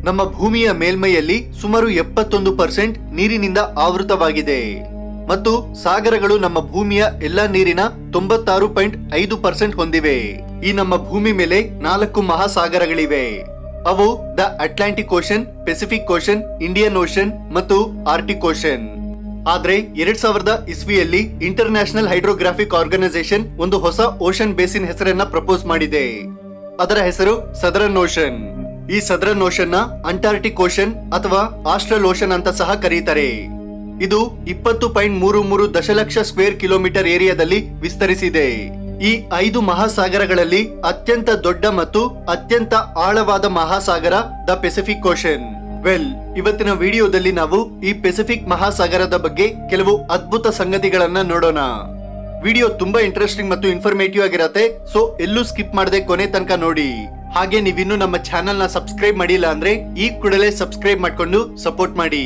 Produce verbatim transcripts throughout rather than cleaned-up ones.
ನಮ್ಮ ಭೂಮಿಯ ಮೇಲ್ಮೈಯಲ್ಲಿ ಸುಮಾರು ಎಪ್ಪತ್ತೊಂದು ಪರ್ಸೆಂಟ್ ನೀರಿನಿಂದ ಆವೃತವಾಗಿದೆ ಮತ್ತು ಸಾಗರಗಳು ನಮ್ಮ ಭೂಮಿಯ ಎಲ್ಲಾ ನೀರಿನ ತೊಂಬತ್ತಾರು ಪಾಯಿಂಟ್ ಐದು ಪರ್ಸೆಂಟ್ ಹೊಂದಿವೆ. ಈ ನಮ್ಮ ಭೂಮಿ ಮೇಲೆ ನಾಲ್ಕು ಮಹಾಸಾಗರಗಳಿವೆ. ಅವು the Atlantic Ocean, Pacific Ocean, Indian Ocean ಮತ್ತು ಆರ್ಟಿಕ್ ಓಷನ್. ಆದ್ರೆ ಎರಡ್ ಸಾವಿರದ ಇಸ್ವಿಯಲ್ಲಿ ಇಂಟರ್ ನ್ಯಾಷನಲ್ ಹೈಡ್ರೋಗ್ರಾಫಿಕ್ ಆರ್ಗನೈಸೇಷನ್ ಒಂದು ಹೊಸ ಓಷನ್ ಬೇಸಿನ್ ಹೆಸರನ್ನ ಪ್ರಪೋಸ್ ಮಾಡಿದೆ. ಅದರ ಹೆಸರು ಸದರನ್ ಓಷನ್. ಈ ಸದರನ್ ಓಷನ್ ನ ಅಂಟಾರ್ಟಿಕ್ ಓಷನ್ ಅಥವಾ ಆಸ್ಟ್ರಲ್ ಓಷನ್ ಅಂತ ಸಹ ಕರೀತಾರೆ. ಇದು ಇಪ್ಪತ್ತು ಪಾಯಿಂಟ್ ಮೂರು ಮೂರು ದಶಲಕ್ಷ ಸ್ಕ್ವೇರ್ ಕಿಲೋಮೀಟರ್ ಏರಿಯಾದಲ್ಲಿ ವಿಸ್ತರಿಸಿದೆ. ಈ ಐದು ಮಹಾಸಾಗರಗಳಲ್ಲಿ ಅತ್ಯಂತ ದೊಡ್ಡ ಮತ್ತು ಅತ್ಯಂತ ಆಳವಾದ ಮಹಾಸಾಗರ ದ ಪೆಸಿಫಿಕ್ ಓಷನ್. ವೆಲ್, ಇವತ್ತಿನ ವಿಡಿಯೋದಲ್ಲಿ ನಾವು ಈ ಪೆಸಿಫಿಕ್ ಮಹಾಸಾಗರದ ಬಗ್ಗೆ ಕೆಲವು ಅದ್ಭುತ ಸಂಗತಿಗಳನ್ನ ನೋಡೋಣ. ವಿಡಿಯೋ ತುಂಬಾ ಇಂಟ್ರೆಸ್ಟಿಂಗ್ ಮತ್ತು ಇನ್ಫಾರ್ಮೇಟಿವ್ ಆಗಿರತ್ತೆ, ಸೊ ಎಲ್ಲೂ ಸ್ಕಿಪ್ ಮಾಡದೆ ಕೊನೆ ತನಕ ನೋಡಿ. ಹಾಗೆ ನೀವಿನ್ನು ನಮ್ಮ ಚಾನೆಲ್ ನ ಸಬ್ಸ್ಕ್ರೈಬ್ ಮಾಡಿಲ್ಲ ಅಂದ್ರೆ ಈ ಕೂಡಲೇ ಸಬ್ಸ್ಕ್ರೈಬ್ ಮಾಡ್ಕೊಂಡು ಸಪೋರ್ಟ್ ಮಾಡಿ.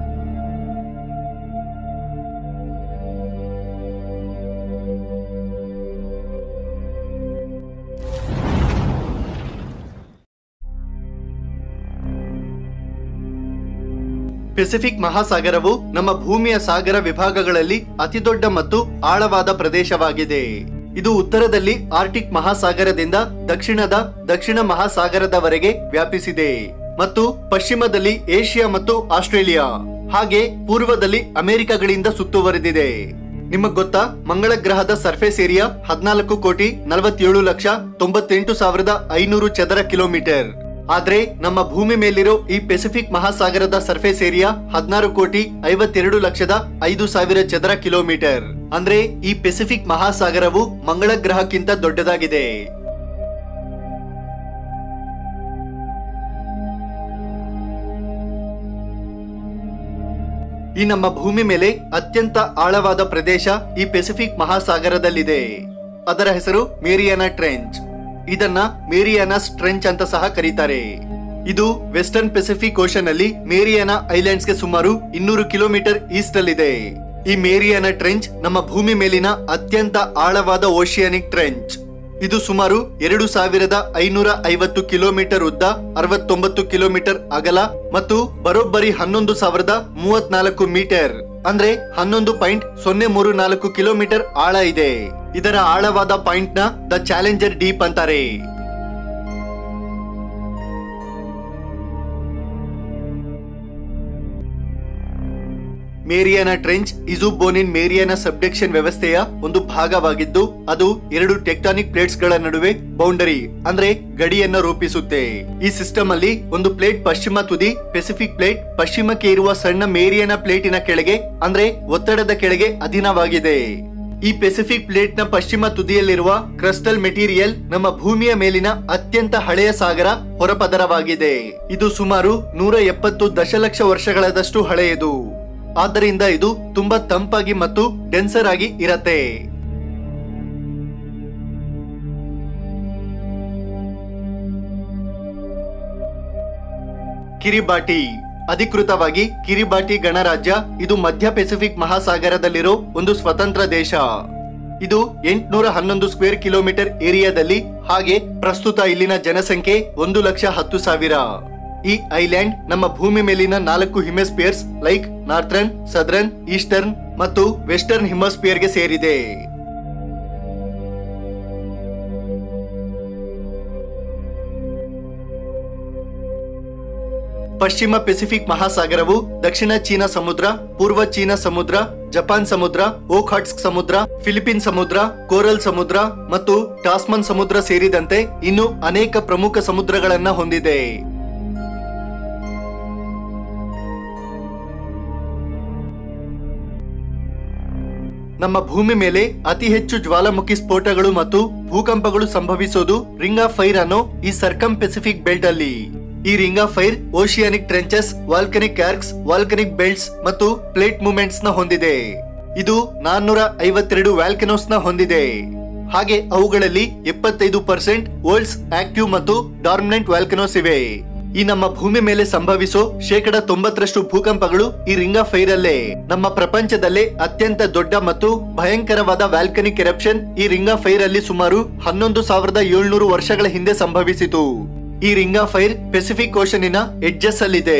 ಪೆಸಿಫಿಕ್ ಮಹಾಸಾಗರವು ನಮ್ಮ ಭೂಮಿಯ ಸಾಗರ ವಿಭಾಗಗಳಲ್ಲಿ ಅತಿದೊಡ್ಡ ಮತ್ತು ಆಳವಾದ ಪ್ರದೇಶವಾಗಿದೆ. ಇದು ಉತ್ತರದಲ್ಲಿ ಆರ್ಟಿಕ್ ಮಹಾಸಾಗರದಿಂದ ದಕ್ಷಿಣದ ದಕ್ಷಿಣ ಮಹಾಸಾಗರದವರೆಗೆ ವ್ಯಾಪಿಸಿದೆ ಮತ್ತು ಪಶ್ಚಿಮದಲ್ಲಿ ಏಷ್ಯಾ ಮತ್ತು ಆಸ್ಟ್ರೇಲಿಯಾ ಹಾಗೆ ಪೂರ್ವದಲ್ಲಿ ಅಮೆರಿಕಗಳಿಂದ ಸುತ್ತುವರೆದಿದೆ. ನಿಮಗ್ ಗೊತ್ತಾ, ಮಂಗಳ ಗ್ರಹದ ಸರ್ಫೇಸ್ ಏರಿಯಾ ಹದಿನಾಲ್ಕು ಕೋಟಿ ನಲವತ್ತೇಳು ಲಕ್ಷ ತೊಂಬತ್ತೆಂಟು ಸಾವಿರದ ಐನೂರು ಚದರ ಕಿಲೋಮೀಟರ್. ಆದ್ರೆ ನಮ್ಮ ಭೂಮಿ ಮೇಲಿರೋ ಈ ಪೆಸಿಫಿಕ್ ಮಹಾಸಾಗರದ ಸರ್ಫೇಸ್ ಏರಿಯಾ ಹದಿನಾರು ಕೋಟಿ ಐವತ್ತೆರಡು ಲಕ್ಷದ ಐದು ಸಾವಿರ ಚದರ ಕಿಲೋಮೀಟರ್. ಅಂದ್ರೆ ಈ ಪೆಸಿಫಿಕ್ ಮಹಾಸಾಗರವು ಮಂಗಳ ಗ್ರಹಕ್ಕಿಂತ ದೊಡ್ಡದಾಗಿದೆ. ಈ ನಮ್ಮ ಭೂಮಿ ಮೇಲೆ ಅತ್ಯಂತ ಆಳವಾದ ಪ್ರದೇಶ ಈ ಪೆಸಿಫಿಕ್ ಮಹಾಸಾಗರದಲ್ಲಿದೆ. ಅದರ ಹೆಸರು ಮೇರಿಯಾನಾ ಟ್ರೆಂಚ್. ಇದನ್ನ ಮೇರಿಯಾನಾಸ್ ಟ್ರೆಂಚ್ ಅಂತ ಸಹ ಕರೀತಾರೆ. ಇದು ವೆಸ್ಟರ್ನ್ ಪೆಸಿಫಿಕ್ ಓಷನ್ ಅಲ್ಲಿ ಮೇರಿಯಾನಾ ಐಲ್ಯಾಂಡ್ಸ್ ಗೆ ಸುಮಾರು ಇನ್ನೂರು ಕಿಲೋಮೀಟರ್ ಈಸ್ಟ್ ಅಲ್ಲಿದೆ. ಈ ಮೇರಿಯಾನಾ ಟ್ರೆಂಚ್ ನಮ್ಮ ಭೂಮಿ ಮೇಲಿನ ಅತ್ಯಂತ ಆಳವಾದ ಓಷಿಯಾನಿಕ್ ಟ್ರೆಂಚ್. ಇದು ಸುಮಾರು ಎರಡು ಸಾವಿರದ ಐನೂರ ಐವತ್ತು ಕಿಲೋಮೀಟರ್ ಉದ್ದ, ಅರವತ್ತೊಂಬತ್ತು ಕಿಲೋಮೀಟರ್ ಅಗಲ ಮತ್ತು ಬರೋಬ್ಬರಿ ಹನ್ನೊಂದು ಸಾವಿರದ ಮೂವತ್ನಾಲ್ಕು ಮೀಟರ್ ಅಂದ್ರೆ ಹನ್ನೊಂದು ಪಾಯಿಂಟ್ ಸೊನ್ನೆ ಮೂರು ನಾಲ್ಕು ಕಿಲೋಮೀಟರ್ ಆಳ ಇದೆ. ಇದರ ಆಳವಾದ ಪಾಯಿಂಟ್ ನ ದ ಚಾಲೆಂಜರ್ ಡೀಪ್ ಅಂತಾರೆ. ಮೇರಿಯಾನಾ ಟ್ರೆಂಚ್ ಇಸುಬೋನಿನ್ ಮೇರಿಯಾನಾ ಸಬ್ಡಕ್ಷನ್ ವ್ಯವಸ್ಥೆಯ ಒಂದು ಭಾಗವಾಗಿದ್ದು, ಅದು ಎರಡು ಟೆಕ್ಟಾನಿಕ್ ಪ್ಲೇಟ್ಸ್ ಗಳ ನಡುವೆ ಬೌಂಡರಿ ಅಂದ್ರೆ ಗಡಿಯನ್ನ ರೂಪಿಸುತ್ತೆ. ಈ ಸಿಸ್ಟಮ್ ಅಲ್ಲಿ ಒಂದು ಪ್ಲೇಟ್ ಪಶ್ಚಿಮ ತುದಿ ಪೆಸಿಫಿಕ್ ಪ್ಲೇಟ್ ಪಶ್ಚಿಮಕ್ಕೆ ಇರುವ ಸಣ್ಣ ಮೇರಿಯಾನಾ ಪ್ಲೇಟಿನ ಕೆಳಗೆ ಅಂದ್ರೆ ಒತ್ತಡದ ಕೆಳಗೆ ಅಧೀನವಾಗಿದೆ. ಈ ಪೆಸಿಫಿಕ್ ಪ್ಲೇಟ್ ನ ಪಶ್ಚಿಮ ತುದಿಯಲ್ಲಿರುವ ಕ್ರಿಸ್ಟಲ್ ಮೆಟೀರಿಯಲ್ ನಮ್ಮ ಭೂಮಿಯ ಮೇಲಿನ ಅತ್ಯಂತ ಹಳೆಯ ಸಾಗರ ಹೊರಪದರವಾಗಿದೆ. ಇದು ಸುಮಾರು ನೂರ ಎಪ್ಪತ್ತು ದಶಲಕ್ಷ ವರ್ಷಗಳಷ್ಟು ಹಳೆಯದು. ಆದ್ದರಿಂದ ಇದು ತುಂಬಾ ತಂಪಾಗಿ ಮತ್ತು ಡೆನ್ಸರ್ ಆಗಿ ಇರತ್ತೆ. ಕಿರಿಬಾಟಿ, ಅಧಿಕೃತವಾಗಿ ಕಿರಿಬಾಟಿ ಗಣರಾಜ್ಯ, ಇದು ಮಧ್ಯ ಪೆಸಿಫಿಕ್ ಮಹಾಸಾಗರದಲ್ಲಿರೋ ಒಂದು ಸ್ವತಂತ್ರ ದೇಶ. ಇದು ಎಂಟುನೂರ ಹನ್ನೊಂದು ಸ್ಕ್ವೇರ್ ಕಿಲೋಮೀಟರ್ ಏರಿಯಾದಲ್ಲಿ, ಹಾಗೆ ಪ್ರಸ್ತುತ ಇಲ್ಲಿನ ಜನಸಂಖ್ಯೆ ಒಂದು ಲಕ್ಷ ಹತ್ತು ಸಾವಿರ. ಈ ಐಲ್ಯಾಂಡ್ ನಮ್ಮ ಭೂಮಿ ಮೇಲಿನ ನಾಲ್ಕು hemispheres like northern, southern, eastern ಮತ್ತು ವೆಸ್ಟರ್ನ್ ಹಿಮಿಸ್ಪಿಯರ್ ಗೆ ಸೇರಿದೆ. ಪಶ್ಚಿಮ ಪೆಸಿಫಿಕ್ ಮಹಾಸಾಗರವು ದಕ್ಷಿಣ ಚೀನಾ ಸಮುದ್ರ, ಪೂರ್ವ ಚೀನಾ ಸಮುದ್ರ, ಜಪಾನ್ ಸಮುದ್ರ, ಓಖಾಟ್ಸ್ಕ್ ಸಮುದ್ರ, ಫಿಲಿಪಿನ್ ಸಮುದ್ರ, ಕೋರಲ್ ಸಮುದ್ರ ಮತ್ತು ಟಾಸ್ಮನ್ ಸಮುದ್ರ ಸೇರಿದಂತೆ ಇನ್ನು ಅನೇಕ ಪ್ರಮುಖ ಸಮುದ್ರಗಳನ್ನ ಹೊಂದಿದೆ. ನಮ್ಮ ಭೂಮಿ ಮೇಲೆ ಅತಿ ಹೆಚ್ಚು ಜ್ವಾಲಾಮುಖಿ ಸ್ಫೋಟಗಳು ಮತ್ತು ಭೂಕಂಪಗಳು ಸಂಭವಿಸೋದು ರಿಂಗ್ ಆಫ್ ಫೈರ್ ಅನ್ನೋ ಈ ಸರ್ಕಮ್ ಪೆಸಿಫಿಕ್ ಬೆಲ್ಟ್ ಅಲ್ಲಿ. ಈ ring of fire oceanic trenches, volcanic arcs, volcanic belts ಮತ್ತು ಪ್ಲೇಟ್ ಮೂವ್ಮೆಂಟ್ಸ್ ನ ಹೊಂದಿದೆ. ಇದು ನಾನ್ನೂರ ಐವತ್ತೆರಡು ವ್ಯಾಲ್ಕನೋಸ್ ನ ಹೊಂದಿದೆ. ಹಾಗೆ ಅವುಗಳಲ್ಲಿ ಎಪ್ಪತ್ತೈದು ಪರ್ಸೆಂಟ್ ವರ್ಲ್ಡ್ಸ್ ಆಕ್ಟಿವ್ ಮತ್ತು ಡಾರ್ಮಿನೆಂಟ್ ವ್ಯಾಲ್ಕನೋಸ್ ಇವೆ. ಈ ನಮ್ಮ ಭೂಮಿ ಮೇಲೆ ಸಂಭವಿಸೋ ಶೇಕಡ ತೊಂಬತ್ತರಷ್ಟು ಭೂಕಂಪಗಳು ಈ ರಿಂಗ್ ಆಫ್ ಫೈರ್ ಅಲ್ಲೇ. ನಮ್ಮ ಪ್ರಪಂಚದಲ್ಲೇ ಅತ್ಯಂತ ದೊಡ್ಡ ಮತ್ತು ಭಯಂಕರವಾದ ವ್ಯಾಲ್ಕನಿಕ್ ಎರಪ್ಷನ್ ಈ ರಿಂಗ್ ಆಫ್ ಫೈರ್ ಅಲ್ಲಿ ಸುಮಾರು ಹನ್ನೊಂದು ಸಾವಿರದ ಏಳ್ನೂರು ವರ್ಷಗಳ ಹಿಂದೆ ಸಂಭವಿಸಿತು. ಈ ರಿಂಗ್ ಆಫ್ ಫೈರ್ ಪೆಸಿಫಿಕ್ ಓಷನ್ನಿನ ಎಡ್ಜಸ್ ಅಲ್ಲಿದೆ.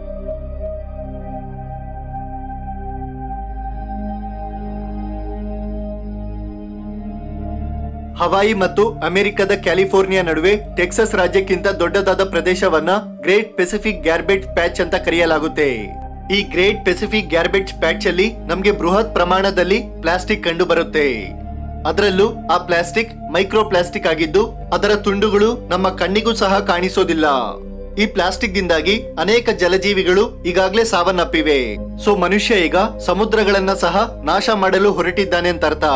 ಹವಾಯಿ ಮತ್ತು ಅಮೆರಿಕದ ಕ್ಯಾಲಿಫೋರ್ನಿಯಾ ನಡುವೆ ಟೆಕ್ಸಸ್ ರಾಜ್ಯಕ್ಕಿಂತ ದೊಡ್ಡದಾದ ಪ್ರದೇಶವನ್ನ ಗ್ರೇಟ್ ಪೆಸಿಫಿಕ್ ಗ್ಯಾರ್ಬೇಜ್ ಪ್ಯಾಚ್ ಅಂತ ಕರೆಯಲಾಗುತ್ತೆ. ಈ ಗ್ರೇಟ್ ಪೆಸಿಫಿಕ್ ಗ್ಯಾರ್ಬೇಜ್ ಪ್ಯಾಚ್ ಅಲ್ಲಿ ನಮಗೆ ಬೃಹತ್ ಪ್ರಮಾಣದಲ್ಲಿ ಪ್ಲಾಸ್ಟಿಕ್ ಕಂಡು ಬರುತ್ತೆ. ಅದರಲ್ಲೂ ಆ ಪ್ಲಾಸ್ಟಿಕ್ ಮೈಕ್ರೋ ಪ್ಲಾಸ್ಟಿಕ್ ಆಗಿದ್ದು ಅದರ ತುಂಡುಗಳು ನಮ್ಮ ಕಣ್ಣಿಗೂ ಸಹ ಕಾಣಿಸೋದಿಲ್ಲ. ಈ ಪ್ಲಾಸ್ಟಿಕ್ ದಿಂದಾಗಿ ಅನೇಕ ಜಲಜೀವಿಗಳು ಈಗಾಗಲೇ ಸಾವನ್ನಪ್ಪಿವೆ. ಸೊ ಮನುಷ್ಯ ಈಗ ಸಮುದ್ರಗಳನ್ನ ಸಹ ನಾಶ ಮಾಡಲು ಹೊರಟಿದ್ದಾನೆ ಅಂತ ಅರ್ಥ.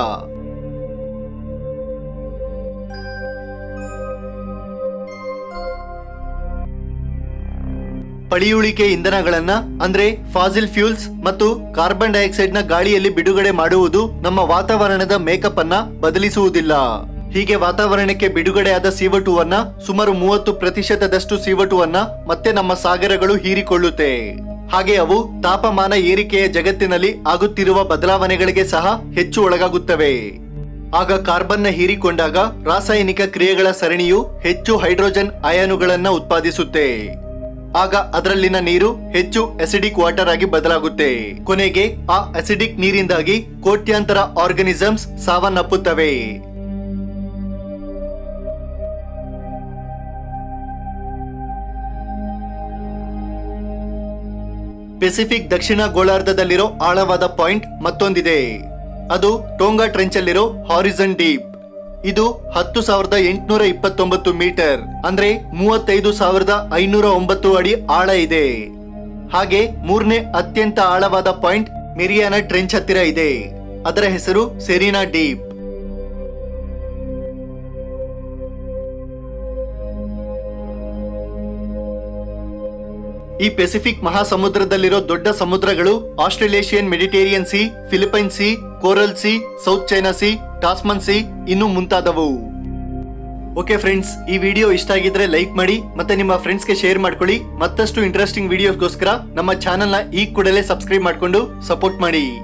ಪಳಿಯುಳಿಕೆ ಇಂಧನಗಳನ್ನ ಅಂದ್ರೆ ಫಾಸಿಲ್ ಫ್ಯೂಲ್ಸ್ ಮತ್ತು ಕಾರ್ಬನ್ ಡೈಆಕ್ಸೈಡ್ ನ ಗಾಳಿಯಲ್ಲಿ ಬಿಡುಗಡೆ ಮಾಡುವುದು ನಮ್ಮ ವಾತಾವರಣದ ಮೇಕಪ್ ಅನ್ನ ಬದಲಿಸುವುದಿಲ್ಲ. ಹೀಗೆ ವಾತಾವರಣಕ್ಕೆ ಬಿಡುಗಡೆಯಾದ ಸಿಒ ಟು ಅನ್ನ ಸುಮಾರು ಮೂವತ್ತು ಪ್ರತಿಶತದಷ್ಟು ಸಿಒ ಟು ಅನ್ನ ಮತ್ತೆ ನಮ್ಮ ಸಾಗರಗಳು ಹೀರಿಕೊಳ್ಳುತ್ತೆ. ಹಾಗೆ ಅವು ತಾಪಮಾನ ಏರಿಕೆಯ ಜಗತ್ತಿನಲ್ಲಿ ಆಗುತ್ತಿರುವ ಬದಲಾವಣೆಗಳಿಗೆ ಸಹ ಹೆಚ್ಚು ಒಳಗಾಗುತ್ತವೆ. ಆಗ ಕಾರ್ಬನ್ ನ ಹೀರಿಕೊಂಡಾಗ ರಾಸಾಯನಿಕ ಕ್ರಿಯೆಗಳ ಸರಣಿಯು ಹೆಚ್ಚು ಹೈಡ್ರೋಜನ್ ಅಯಾನುಗಳನ್ನ ಉತ್ಪಾದಿಸುತ್ತೆ. ಆಗ ಅದರಲ್ಲಿನ ನೀರು ಹೆಚ್ಚು ಅಸಿಡಿಕ್ ವಾಟರ್ ಆಗಿ ಬದಲಾಗುತ್ತೆ. ಕೊನೆಗೆ ಆ ಅಸಿಡಿಕ್ ನೀರಿಂದಾಗಿ ಕೋಟ್ಯಾಂತರ ಆರ್ಗನಿಸಮ್ಸ್ ಸಾವನ್ನಪ್ಪುತ್ತವೆ. ಪೆಸಿಫಿಕ್ ದಕ್ಷಿಣ ಗೋಳಾರ್ಧದಲ್ಲಿರೋ ಆಳವಾದ ಪಾಯಿಂಟ್ ಮತ್ತೊಂದಿದೆ. ಅದು ಟೋಂಗಾ ಟ್ರೆಂಚ್ ಅಲ್ಲಿರೋ ಹಾರಿಜನ್ ಡೀಪ್. ಇದು ಹತ್ತು ಸಾವಿರದ ಎಂಟುನೂರ ಇಪ್ಪತ್ತೊಂಬತ್ತು ಮೀಟರ್ ಅಂದ್ರೆ ಮೂವತ್ತೈದು ಸಾವಿರದ ಐನೂರ ಒಂಬತ್ತು ಅಡಿ ಆಳ ಇದೆ. ಹಾಗೆ ಮೂರನೇ ಅತ್ಯಂತ ಆಳವಾದ ಪಾಯಿಂಟ್ ಮೆರಿಯಾನಾ ಟ್ರೆಂಚ್ ಹತ್ತಿರ ಇದೆ. ಅದರ ಹೆಸರು ಸೆರಿನಾ ಡೀಪ್. ಈ ಪೆಸಿಫಿಕ್ ಮಹಾಸಮುದ್ರದಲ್ಲಿರೋ ದೊಡ್ಡ ಸಮುದ್ರಗಳು Australasian Mediterranean Sea, Philippine Sea, Coral Sea, South China Sea, Tasman Sea ಇನ್ನು ಮುಂತಾದವು. ಓಕೆ ಫ್ರೆಂಡ್ಸ್, ಈ ವಿಡಿಯೋ ಇಷ್ಟ ಆಗಿದ್ರೆ ಲೈಕ್ ಮಾಡಿ ಮತ್ತೆ ನಿಮ್ಮ ಫ್ರೆಂಡ್ಸ್ ಗೆ ಶೇರ್ ಮಾಡ್ಕೊಳ್ಳಿ. ಮತ್ತಷ್ಟು ಇಂಟ್ರೆಸ್ಟಿಂಗ್ ವಿಡಿಯೋಸ್ಗೋಸ್ಕರ ನಮ್ಮ ಚಾನೆಲ್ ನ ಈ ಕೂಡಲೇ ಸಬ್ಸ್ಕ್ರೈಬ್ ಮಾಡ್ಕೊಂಡು ಸಪೋರ್ಟ್ ಮಾಡಿ.